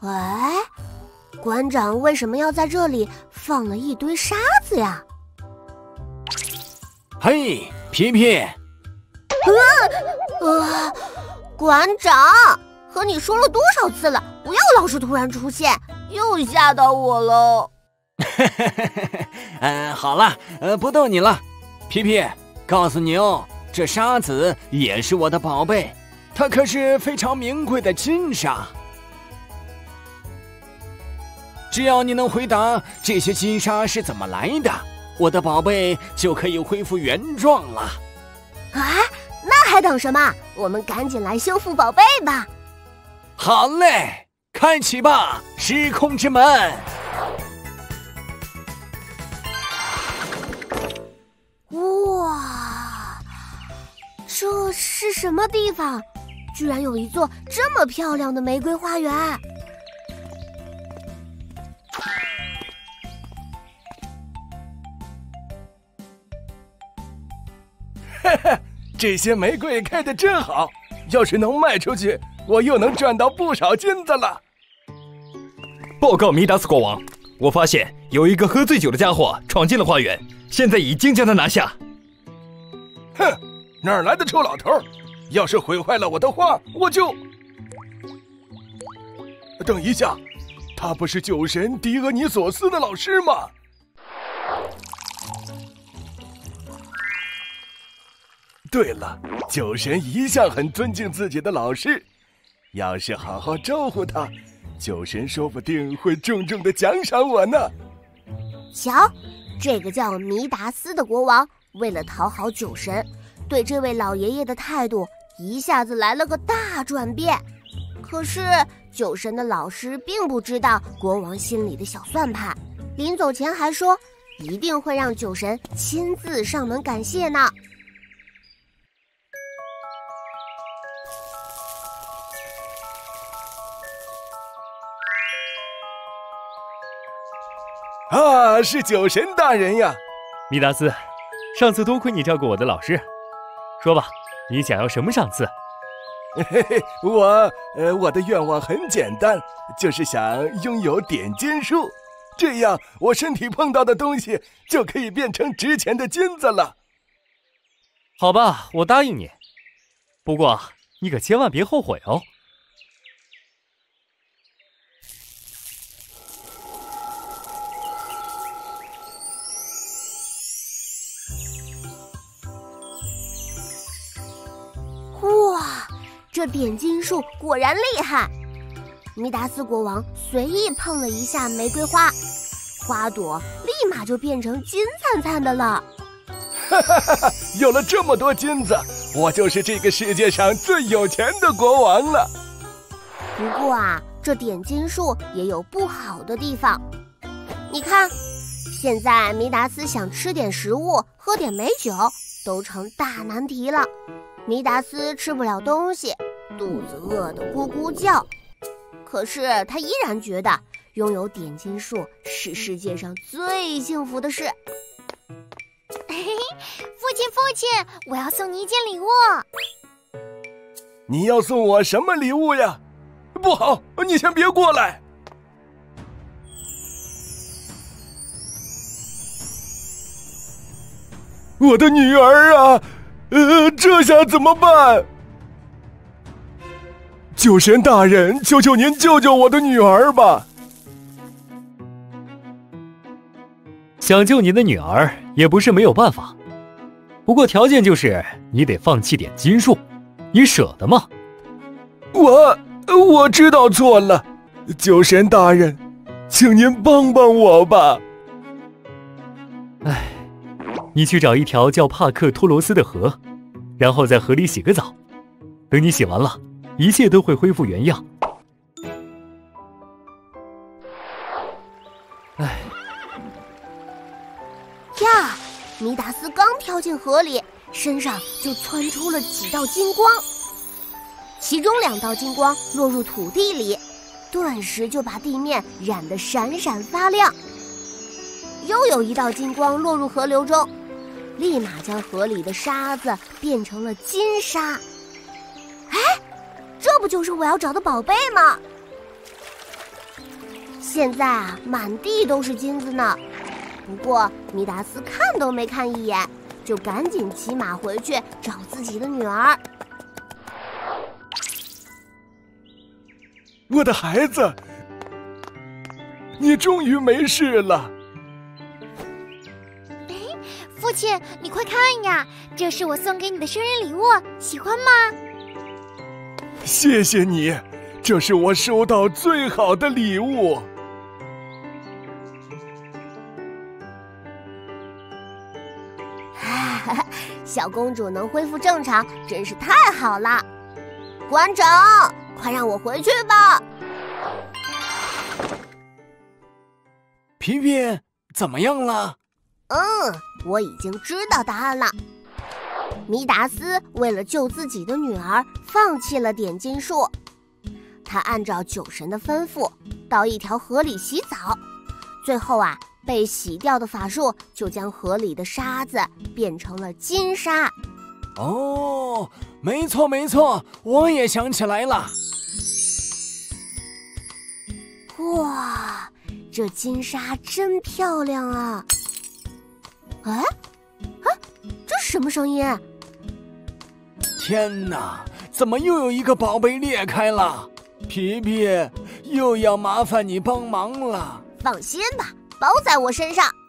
哎，馆长为什么要在这里放了一堆沙子呀？ 嘿，皮皮！ 馆长，和你说了多少次了，不要老是突然出现，又吓到我了。 好了，不逗你了。皮皮，告诉你哦，这沙子也是我的宝贝，它可是非常名贵的金沙。只要你能回答这些金沙是怎么来的，我的宝贝就可以恢复原状了。 啊，那还等什么？我们赶紧来修复宝贝吧。 好嘞，开启吧，时空之门。 哇，这是什么地方？居然有一座这么漂亮的玫瑰花园。 嘿嘿，这些玫瑰开得真好，要是能卖出去，我又能赚到不少金子了。 报告米达斯国王，我发现有一个喝醉酒的家伙闯进了花园，现在已经将他拿下。 哼，哪儿来的臭老头？要是毁坏了我的花，我就……等一下，他不是酒神狄俄尼索斯的老师吗？对了，酒神一向很尊敬自己的老师，要是好好招呼他，酒神说不定会重重的奖赏我呢。 瞧，这个叫弥达斯的国王，为了讨好酒神，对这位老爷爷的态度一下子来了个大转变。可是酒神的老师并不知道国王心里的小算盘，临走前还说一定会让酒神亲自上门感谢呢。 啊，是酒神大人呀！ 米达斯，上次多亏你照顾我的老师，说吧，你想要什么赏赐？ 嘿嘿，我的愿望很简单，就是想拥有点金术，这样我身体碰到的东西就可以变成值钱的金子了。 好吧，我答应你，不过你可千万别后悔哦。 哇，这点金术果然厉害！弥达斯国王随意碰了一下玫瑰花，花朵立马就变成金灿灿的了。 哈哈哈哈！有了这么多金子，我就是这个世界上最有钱的国王了。 不过啊，这点金术也有不好的地方。你看，现在弥达斯想吃点食物，喝点美酒，都成大难题了。弥达斯吃不了东西，肚子饿得咕咕叫。可是他依然觉得拥有点金术是世界上最幸福的事。 父亲，我要送你一件礼物。 你要送我什么礼物呀？不好，你先别过来。我的女儿啊！这下怎么办？酒神大人，求求您救救我的女儿吧！ 想救你的女儿也不是没有办法，不过条件就是你得放弃点金术，你舍得吗？ 我知道错了，酒神大人，请您帮帮我吧。 唉，你去找一条叫帕克托罗斯的河，然后在河里洗个澡，等你洗完了，一切都会恢复原样。唉， 呀，弥达斯刚跳进河里，身上就窜出了几道金光，其中2道金光落入土地里，顿时就把地面染得闪闪发亮。又有1道金光落入河流中，立马将河里的沙子变成了金沙。哎，这不就是我要找的宝贝吗？ 现在啊，满地都是金子呢。不过米达斯看都没看一眼，就赶紧骑马回去找自己的女儿。 我的孩子，你终于没事了。 父亲，你快看呀，这是我送给你的生日礼物，喜欢吗？ 谢谢你，这是我收到最好的礼物。 小公主能恢复正常，真是太好了。馆长，快让我回去吧。 皮皮，怎么样了？ 我已经知道答案了。米达斯为了救自己的女儿，放弃了点金术。他按照酒神的吩咐，到一条河里洗澡。最后啊，被洗掉的法术就将河里的沙子变成了金沙。 哦，没错没错，我也想起来了。 哇，这金沙真漂亮啊！哎，这是什么声音？ 天哪，怎么又有一个宝贝裂开了？皮皮，又要麻烦你帮忙了。 放心吧，包在我身上。